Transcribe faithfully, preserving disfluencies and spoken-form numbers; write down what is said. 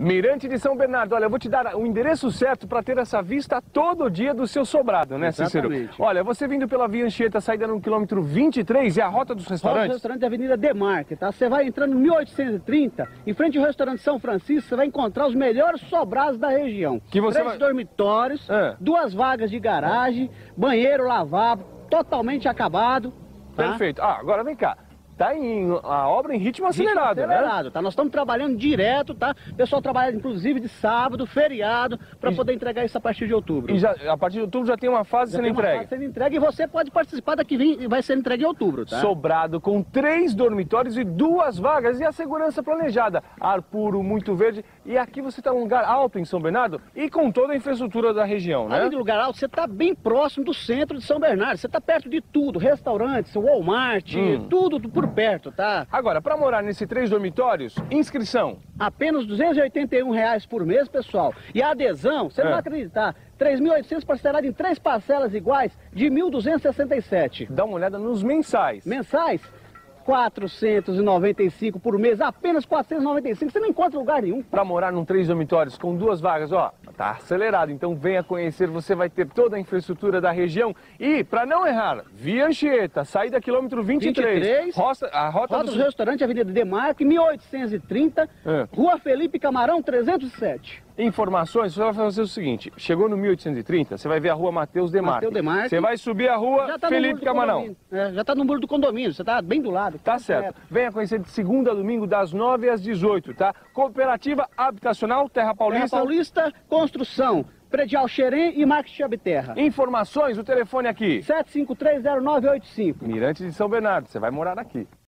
Mirante de São Bernardo. Olha, eu vou te dar o endereço certo para ter essa vista todo dia do seu sobrado, né, Cícero? Exatamente. Olha, você vindo pela Via Anchieta, saída no quilômetro vinte e três, é a rota dos Rota restaurantes? do restaurante da Avenida Demarque, tá? Você vai entrando no mil oitocentos e trinta, em frente ao restaurante São Francisco, você vai encontrar os melhores sobrados da região. Que você Três vai... dormitórios, É. duas vagas de garagem, banheiro, lavabo, totalmente acabado. Tá? Perfeito. Ah, agora vem cá. Tá em a obra em ritmo acelerado, Ritmo né? acelerado, tá? Nós estamos trabalhando direto, tá? O pessoal trabalha inclusive de sábado, feriado, para E- poder entregar isso a partir de outubro. E já, a partir de outubro já tem uma fase Já sendo tem uma entregue. fase sendo entregue e você pode participar da que vem, vai ser entregue em outubro, tá? Sobrado com três dormitórios e duas vagas e a segurança planejada. Ar puro, muito verde. E aqui você está num lugar alto em São Bernardo e com toda a infraestrutura da região, né? Além do lugar alto, você está bem próximo do centro de São Bernardo. Você está perto de tudo, restaurantes, Walmart, Hum. tudo por perto, tá? Agora, para morar nesses três dormitórios, inscrição. Apenas duzentos e oitenta e um reais por mês, pessoal. E a adesão, você não É. vai acreditar, três mil e oitocentos parcelado em três parcelas iguais de mil duzentos e sessenta e sete. Dá uma olhada nos mensais. Mensais, quatrocentos e noventa e cinco por mês, apenas quatrocentos e noventa e cinco, você não encontra lugar nenhum. Para morar num três dormitórios com duas vagas, ó, tá acelerado. Então venha conhecer, você vai ter toda a infraestrutura da região. E, para não errar, Via Anchieta, saída quilômetro vinte e três. vinte e três, Roça, a rota, Rota dos... dos Restaurantes, Avenida Demarque, mil oitocentos e trinta, É. Rua Felipe Camarão, trezentos e sete. Informações, você vai fazer o seguinte, chegou no mil oitocentos e trinta, você vai ver a rua Mateus Demarque. Mateus Demarque. Você vai subir a rua Já tá no Felipe muro do Camarão. condomínio. É, já está no muro do condomínio, você está bem do lado. Tá certo. Venha conhecer de segunda a domingo, das nove às dezoito, tá? Cooperativa Habitacional Terra Terra Paulista. Paulista, Construção, Predial Xerém e Marketing Habterra. Informações, o telefone aqui. sete cinco três zero nove oito cinco. Mirante de São Bernardo, você vai morar aqui.